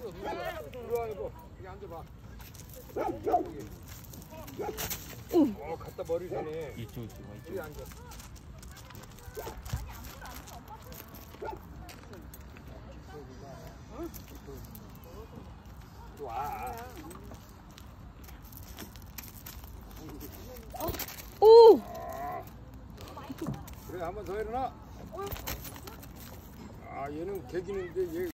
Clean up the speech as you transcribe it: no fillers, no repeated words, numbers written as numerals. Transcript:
이리 와, 이거. 여기 앉아봐. 갖다 버리자네. 이쪽. 여기 앉아. 와. 오! 그래, 한 번 더 일어나. 얘는 개기는데 얘